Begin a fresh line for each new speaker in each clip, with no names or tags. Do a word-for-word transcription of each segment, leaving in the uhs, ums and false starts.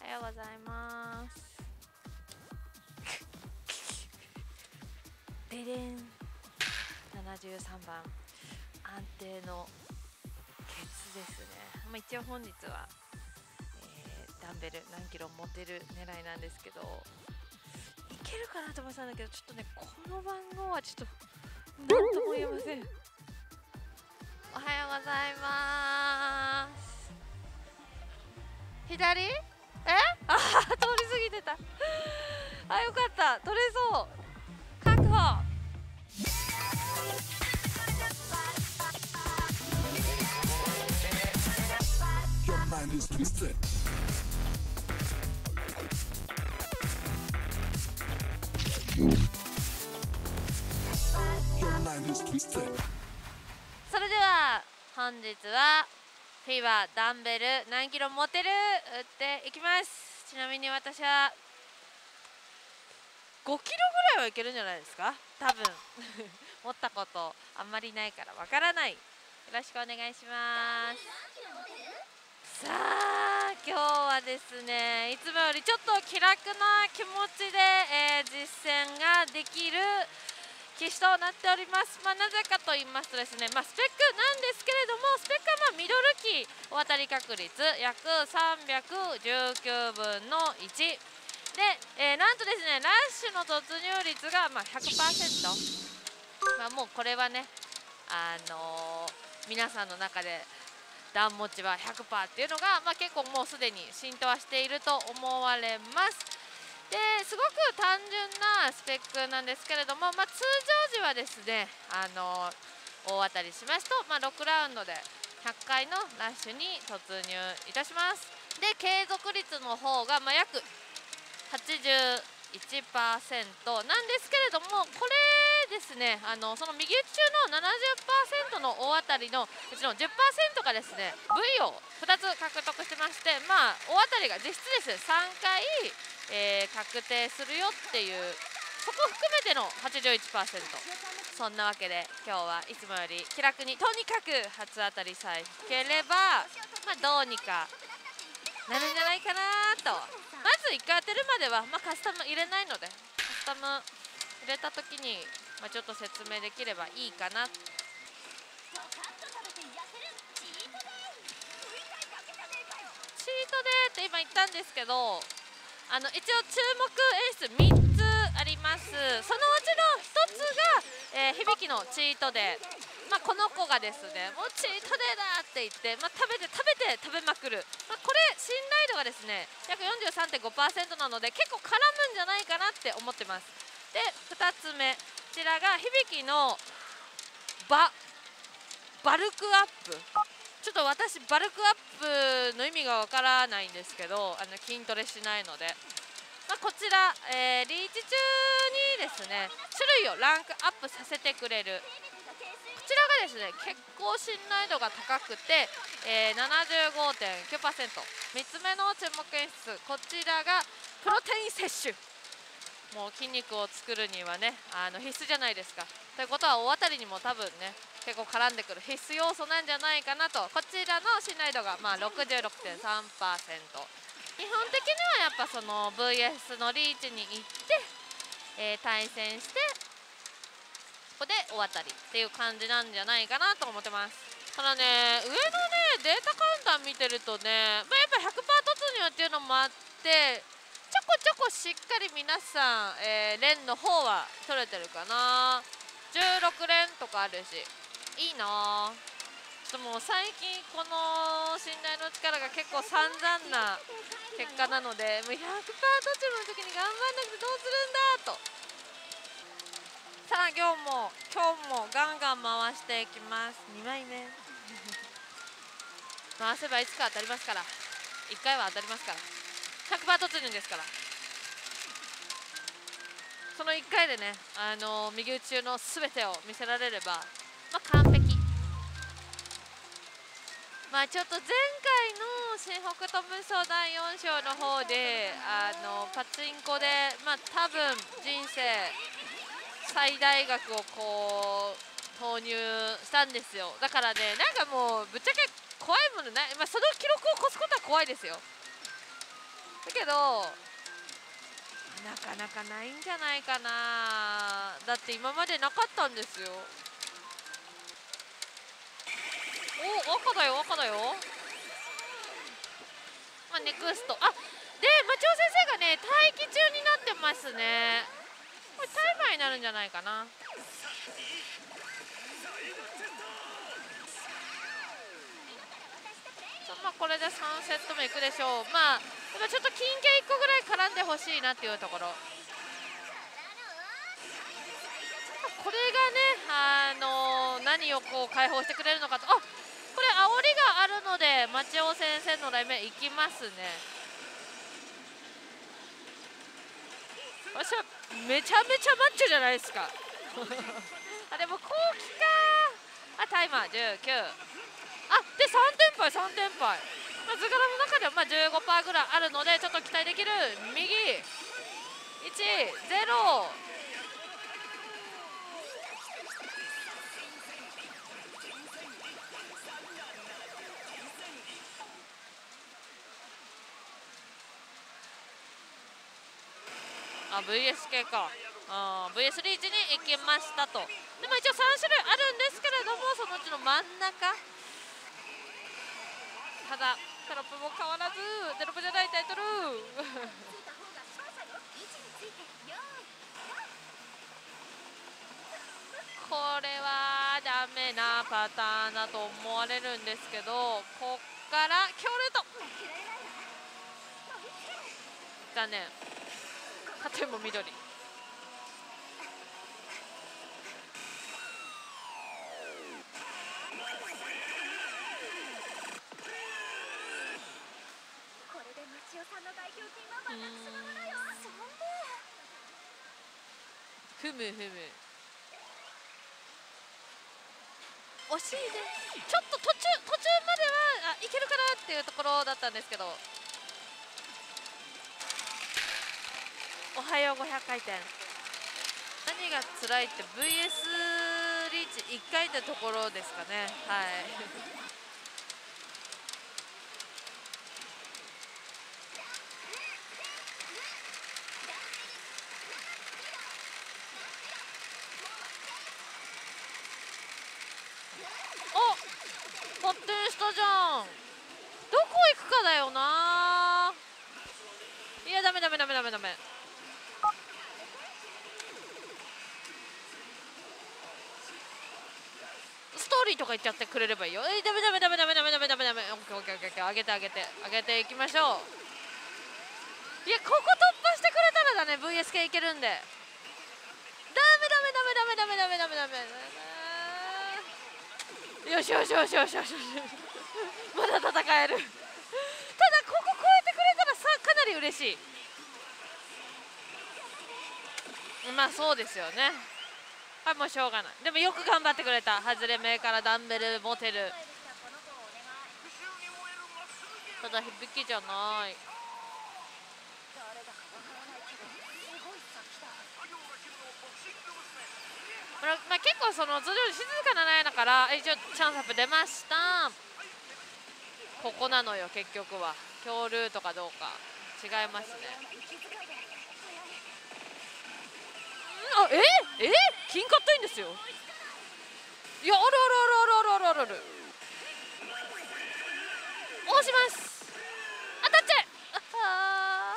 はようございます。ででんななじゅうさんばん安定のケツですね。まあ、一応本日は、えー、ダンベル何キロ持てる狙いなんですけど、いけるかなと思ってたんだけど、ちょっとねこの番号はちょっと何とも言えません。おはようございます。左？え？ああ、通り過ぎてた。あ、よかった、取れそう。確保。
Your mind is twisted. Your mind is twisted.
それでは本日はフィーバーダンベル何キロ持てる打っていきます。ちなみに私はごキロぐらいはいけるんじゃないですか、多分持ったことあんまりないからわからない。よろしくお願いします。さあ今日はですね、いつもよりちょっと気楽な気持ちで、えー、実践ができる機種となっております。まあ、なぜかと言いますとですね、まあ、スペックなんですけれども、スペックはまあミドルキーお当たり確率約さんびゃくじゅうきゅうぶんのいちで、えー、なんとですねラッシュの突入率がまあ ひゃくパーセント、まあ、もうこれはね、あのー、皆さんの中で段持ちは ひゃくパーセント っていうのが、まあ、結構もうすでに浸透はしていると思われます。ですごく単純なスペックなんですけれども、まあ、通常時はですね、あの大当たりしますと、まあ、ろくラウンドでひゃっかいのラッシュに突入いたします。で継続率の方がまあ約 はちじゅういちパーセント なんですけれども、これですね、あのその右打ち中の ななじゅっパーセント の大当たりのうちの じゅっパーセント がですね ブイ をふたつ獲得してまして、まあ大当たりが実質ですさんかいえー、確定するよっていう、そこ含めての はちじゅういちパーセント。 そんなわけで今日はいつもより気楽にとにかく初当たりさえ引ければ、まあ、どうにかなるんじゃないかなと。まずいっかい当てるまでは、まあ、カスタム入れないので、カスタム入れた時に、まあ、ちょっと説明できればいいかな。チートデーって今言ったんですけど、あの一応注目演出みっつあります。そのうちのひとつが、えー、響きのチートデー、まあ、この子がですねもうチートデーだって言って、まあ、食べて食べて食べまくる、まあ、これ信頼度がですね約 よんじゅうさんてんごパーセント なので結構絡むんじゃないかなって思ってます。でふたつめ、こちらが響きのババルクアップ。ちょっと私バルクアップの意味がわからないんですけど、あの筋トレしないので、まあ、こちら、えー、リーチ中にですね種類をランクアップさせてくれる、こちらがですね結構信頼度が高くて、えー、ななじゅうごてんきゅうパーセント。 みっつめの注目演出、こちらがプロテイン摂取。もう筋肉を作るにはねあの必須じゃないですか。ということは大当たりにも多分ね結構絡んでくる必須要素なんじゃないかなと。こちらの信頼度がまあ ろくじゅうろくてんさんパーセント。 基本的にはやっぱその ブイエス のリーチに行って、えー、対戦してここで大当たりっていう感じなんじゃないかなと思ってます。ただね上のねデータカウンター見てるとね、まあ、やっぱ ひゃくパーセント 突入っていうのもあってちょこちょこしっかり皆さん、えー、連の方は取れてるかな。じゅうろく連とかあるしいいな。ちょっともう最近この信頼の力が結構散々な結果なので、もう ひゃくパーセント 途中の時に頑張んなくてどうするんだと。さあ今日も今日もガンガン回していきます。にまいめ回せばいつか当たりますから、いっかいは当たりますから、 ひゃくパーセント 突入ですから。そのいっかいでね、あのー、右打ち中の全てを見せられれば、まあ、完璧。まあちょっと前回の新北斗無双だいよん章の方であのパチンコで、まあ多分人生最大額をこう投入したんですよ。だからねなんかもうぶっちゃけ怖いものない、まあ、その記録を越すことは怖いですよ。 だけどなかなかないんじゃないかな。だって今までなかったんですよ。お、赤だよ赤だよ。まあ、ネクスト、あで町尾先生がね待機中になってますね。これタイマーになるんじゃないかな。まあこれでさんセット目いくでしょう。まあでもちょっと金系いっこぐらい絡んでほしいなっていうところ。これがね、あのー、何をこう解放してくれるのかと。あ、これ煽りがあるので町尾先生の雷鳴いきますね。私はめちゃめちゃマッチョじゃないですかあでも後期か。あタイマーじゅうきゅう、あでさんてんぱいさんてんぱい、まあ、図柄の中ではまあ じゅうごパーセント ぐらいあるのでちょっと期待できる。右いちゼロ、あ ブイエス 系か。あ ブイエス リーチに行きましたと。でも一応さん種類あるんですけれどもそのうちの真ん中、ただテロップも変わらずテロップじゃないタイトルこれはダメなパターンだと思われるんですけど、こっから強ルート残念、縦も緑。ふむふむ惜しいね。ちょっと途中途中まではあいけるかなっていうところだったんですけど。おはようごひゃくかいてん。何が辛いって ブイエス リーチいっかいってところですかね。はいお発展したじゃん。どこ行くかだよな。いやダメダメダメダメダメ。ストーリーとか言っちゃってくれればいいよ。えー、ダメダメダメダメダメダメダメダメ。オッケーオッケーオッケー、上げて上げて上げていきましょう。いやここ突破してくれたらだね ブイエス 系いけるんで。ダメダメダメダメダメダメダメダメ。よしよしよしよしよしよしまだ戦える。ただここ超えてくれたらさかなり嬉しい。まあそうですよね。はいもうしょうがない。でもよく頑張ってくれた。外れ目からダンベル持てる。ただ響きじゃない。まあ、結構その図上静かな苗だから一応チャンスアップ出ました。ここなのよ結局は。強ルートかどうか違いますね。あええ金カットインですよ。いやあるあるあるあるあるあるある。押します。アタッチあ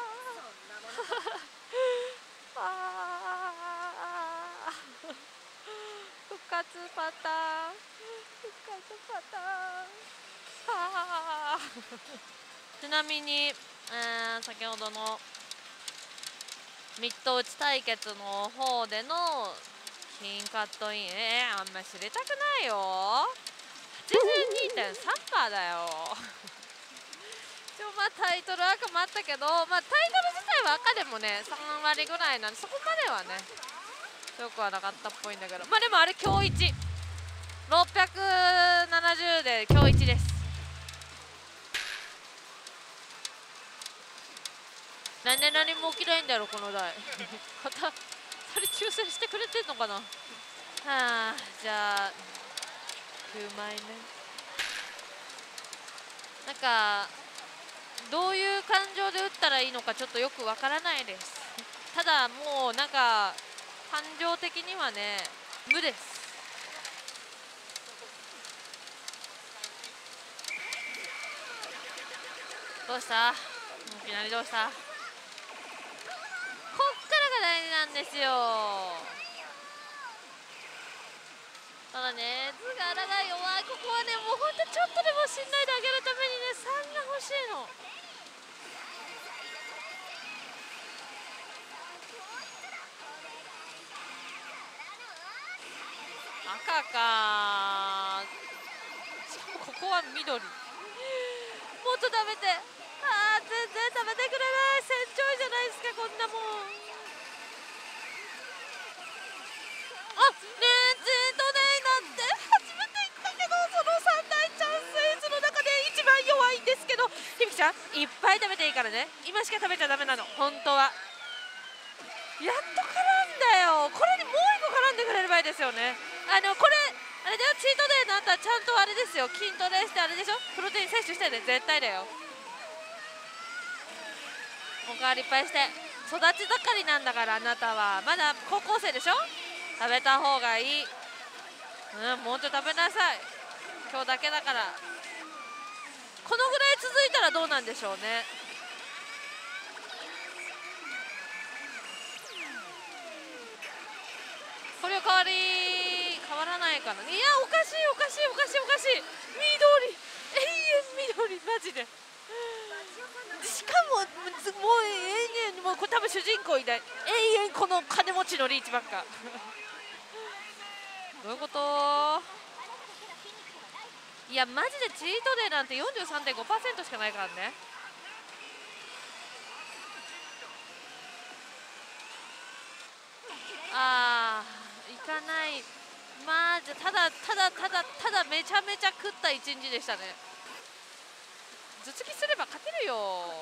あ復活パターン復活パターンはちなみに、えー、先ほどのミッド打ち対決の方での金カットイン、えー、あんま知りたくないよ。 はちじゅうにてんさんパーセント だよ一応まあタイトル赤もあったけど、まあ、タイトル自体は赤でもねさんわりぐらいなんでそこまではね強くはなかったっぽいんだけど、まあでもあれ強いちろっぴゃくななじゅうで強いちです。なんで何も起きないんだろうこの台またそれ抽選してくれてんのかな。はあじゃあきゅうまいめなんかどういう感情で打ったらいいのかちょっとよくわからないです。ただもうなんか感情的にはね無です。どうした？いきなりどうした？こっからが大事なんですよ。ただね、図柄が弱い。ここはね、もうほんとちょっとでも信頼であげるためにね、さんが欲しいの。赤か。しかもここは緑。もっと食べて。あー、全然食べてくれない。戦場じゃないですか、こんなもん。あ、ねえ、チートデイなんて初めて言ったけど、その三大チャンスイーツの中で一番弱いんですけど、ひびきちゃん、いっぱい食べていいからね。今しか食べちゃダメなの、本当は。やっと絡んだよ。これにもう一個絡んでくれればいいですよね。あの、これ、あれだよ、チートデイの後はちゃんとあれですよ、筋トレしてあれでしょ、プロテイン摂取してね、絶対だよ。おかわりいっぱいして。育ち盛りなんだから、あなたは。まだ高校生でしょ。食べた方がいい。うん、もうちょっと食べなさい。今日だけだから。このぐらい続いたらどうなんでしょうね。これは変わり変わらないかな。いや、おかしいおかしいおかしいおかしい。緑、永遠緑、マジで。しかももう永遠、もうこれ多分主人公いない。永遠この金持ちのリーチばっか。どういうこと？いやマジでチートデーなんて よんじゅうさんてんごパーセント しかないからね。あー、行かない。まあじゃただただただただめちゃめちゃ食った一日でしたね。頭突きすれば勝てるよ。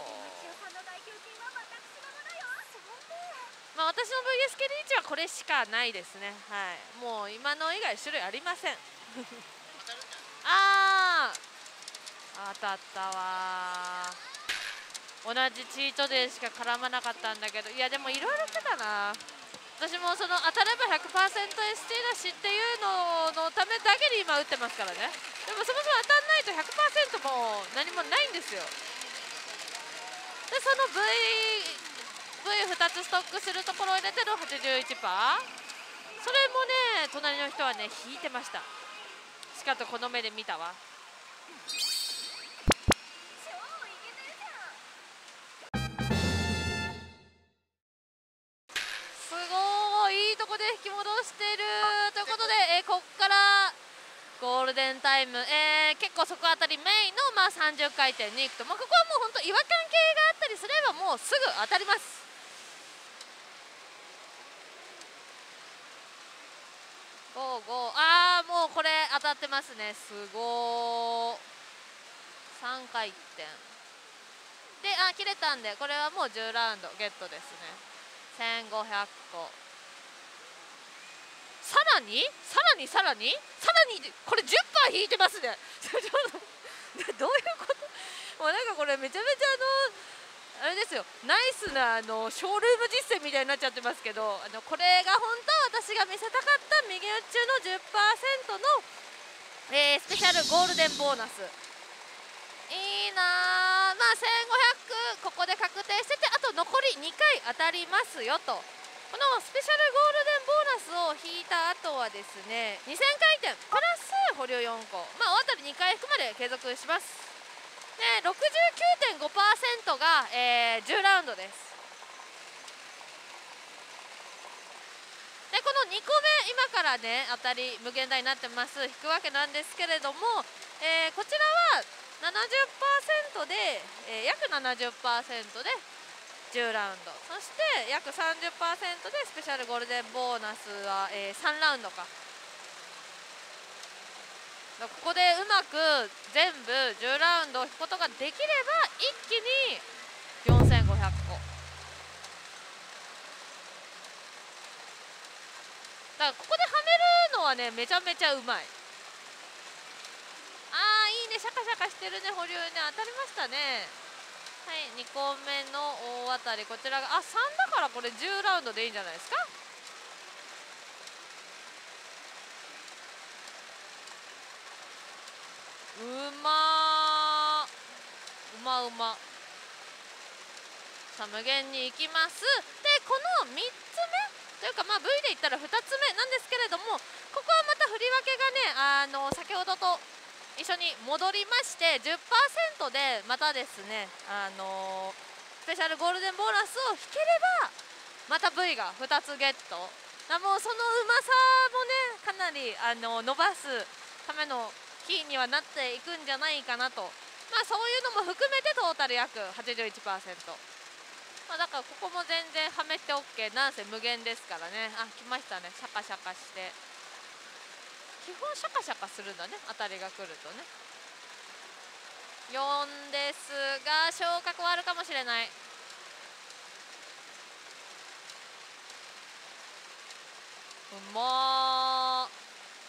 まあ私の ブイエス 系リーチはこれしかないですね。はい、もう今の以外種類ありません。あー、当たったわ。同じチートデーしか絡まなかったんだけど、いやでもいろいろ来たな。私もその当たれば ひゃくパーセントエスティー だしっていうののためだけに今打ってますからね。でもそもそも当たんないと ひゃくパーセント も何もないんですよ。でその Vブイふた つストックするところを入れての はちじゅういちパーセント、 それもね隣の人はね引いてました。しかとこの目で見たわ。すごいいいとこで引き戻しているということで、えー、こっからゴールデンタイム、えー、結構そこあたりメインの、まあ、さんじゅっかいてんに行くと、まあ、ここはもう本当違和感系があったりすればもうすぐ当たります。ごーごー、あーもうこれ当たってますね。すごー、さんかいてんで、あ切れたんでこれはもうじゅうラウンドゲットですね。せんごひゃっこ、さらにさらにさらにさらにこれ じゅっパーセント 引いてますね。どういうこと？もうなんかこれめちゃめちゃあのあれですよ、ナイスなあのショールーム実践みたいになっちゃってますけど、あのこれが本当私が見せたかった右打ち中の じゅっパーセント の、えー、スペシャルゴールデンボーナス。いいなー。まあせんごひゃくここで確定してて、あと残りにかい当たりますよと。このスペシャルゴールデンボーナスを引いた後はですね、にせんかいてんプラス保留よんこ、まあ大当たりにかい引くまで継続します。で ろくじゅうきゅうてんごパーセント が、えー、じゅうラウンドです。でこのにこめ今からね当たり無限大になってます引くわけなんですけれども、えー、こちらは ななじゅっパーセント で、えー、約 ななじゅっパーセント でじゅうラウンド、そして約 さんじゅっパーセント でスペシャルゴールデンボーナスは、えー、さんラウンドか。ここでうまく全部じゅうラウンドを引くことができれば一気によんせんごひゃっこだから、ここではめるのはねめちゃめちゃうまい。あーいいね、シャカシャカしてるね、保留ね、当たりましたね。 はいにこめの大当たり、こちらがあさんだからこれじゅうラウンドでいいんじゃないですか。うまーうまうま。さあ無限に行きます。でこのみっつめというか、まあ V で言ったらふたつめなんですけれども、ここはまた振り分けがね、あの先ほどと一緒に戻りまして じゅっパーセント でまたですね、あのスペシャルゴールデンボーナスを引ければまた V がふたつゲット。あもうそのうまさもねかなりあの伸ばすためのキーにはなっていくんじゃないかなと、まあそういうのも含めてトータル約 はちじゅういちパーセント。まあ、だからここも全然はめて OK、 なんせ無限ですからね。あ来ましたね、シャカシャカして、基本シャカシャカするんだね、当たりが来るとね。よんですが昇格はあるかもしれない。うまー。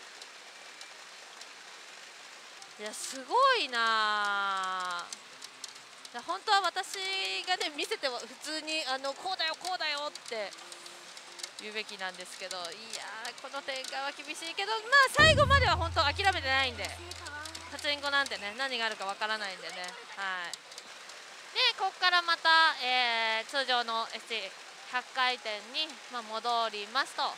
いやすごいなー。本当は私がね見せては普通にあのこうだよこうだよって言うべきなんですけど、いやーこの展開は厳しいけど、まあ最後までは本当諦めてないんで、パチンコなんてね何があるかわからないんでね。はい。でここからまた、えー、通常の エスティーひゃっ 回転に、まあ、戻りますと。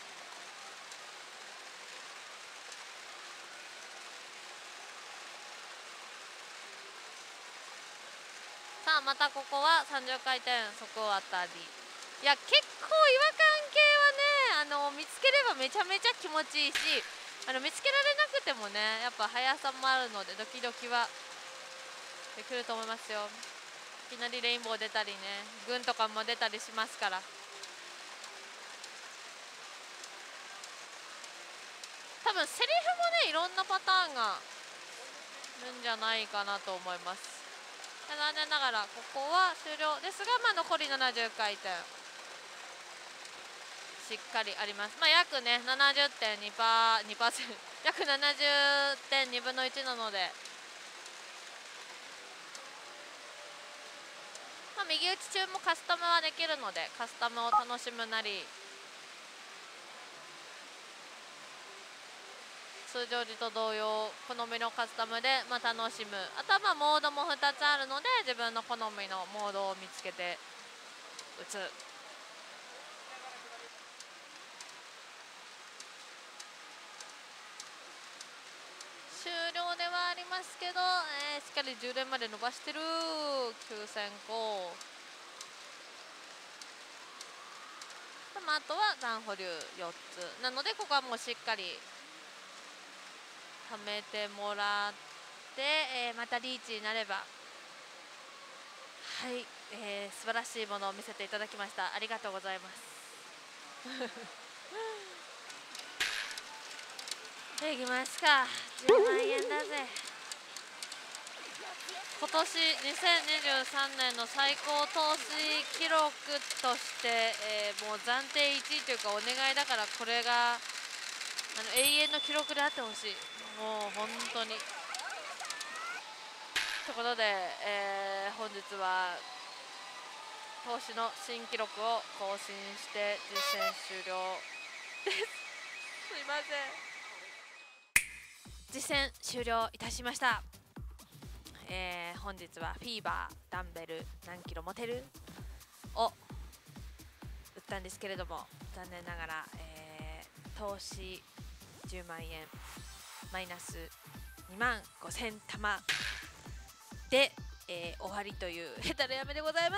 さあまたここはさんじゅっかいてん底当たり。いや結構違和感系はね、あの見つければめちゃめちゃ気持ちいいし、あの見つけられなくてもねやっぱ速さもあるのでドキドキはできると思いますよ。いきなりレインボー出たりね、軍とかも出たりしますから。多分セリフもねいろんなパターンがあるんじゃないかなと思います。残念ながらここは終了ですが、まあ、残りななじゅっかいてんしっかりあります。まあ、約ね ななじゅってんにパーセント 約 ななじゅってんにぶんのいちなので、まあ、右打ち中もカスタムはできるのでカスタムを楽しむなり、通常時と同様好みのカスタムでまあ楽しむ、あとはまあモードもふたつあるので自分の好みのモードを見つけて打つ。終了ではありますけど、えー、しっかりじゅうれんまで伸ばしてる。きゅうせんこ、まあ、あとは残保留よっつなのでここはもうしっかり貯めてもらって、えー、またリーチになれば、はい、えー、素晴らしいものを見せていただきました。ありがとうございますいきますか。じゅうまんえんだぜ。今年にせんにじゅうさんねんの最高投資記録として、えー、もう暫定いちいというかお願いだから、これがあの永遠の記録であってほしい。もう本当に。ということで、えー、本日は投資の新記録を更新して実践終了ですすいません。実践終了いたしました。えー、本日はフィーバーダンベル何キロ持てるを打ったんですけれども、残念ながら、えー、投資じゅうまんえんマイナスにまんごせん玉で、えー、終わりというヘタレやめでございます。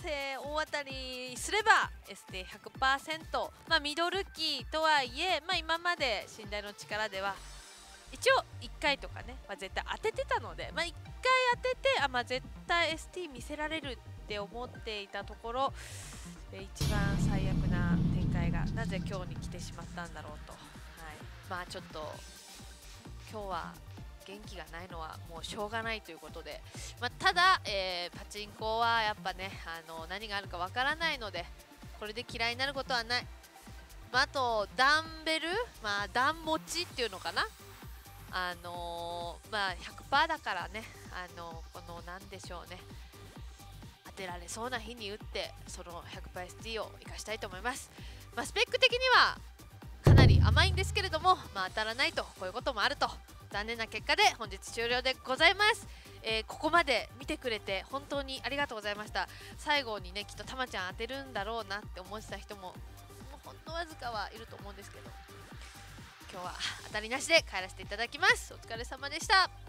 えー、大当たりすれば エスティーひゃくパーセント、まあ、ミドルキーとはいえ、まあ、今まで信頼の力では一応いっかいとかね、まあ、絶対当ててたので、まあ、いっかい当ててあ、まあ、絶対 エスティー 見せられるって思っていたところ、えー、一番最悪な展開がなぜ今日に来てしまったんだろうと、はい、まあちょっと今日は元気がないのはもうしょうがないということで、まあ、ただ、えー、パチンコはやっぱね、あの何があるかわからないのでこれで嫌いになることはない。まあ、あとダンベル、まあ、ダン持ちっていうのかな、あのー、まあ ひゃくパーセント だからね、あのー、このなんでしょうね、当当てられそうな日に打ってその ひゃくパーセントエスティー を生かしたいと思います。まあ、スペック的にはかなり甘いんですけれども、まあ、当たらないとこういうこともあると残念な結果で本日終了でございます。えー、ここまで見てくれて本当にありがとうございました。最後にねきっとたまちゃん当てるんだろうなって思ってた人ももうほんのわずかはいると思うんですけど、今日は当たりなしで帰らせていただきます。お疲れ様でした。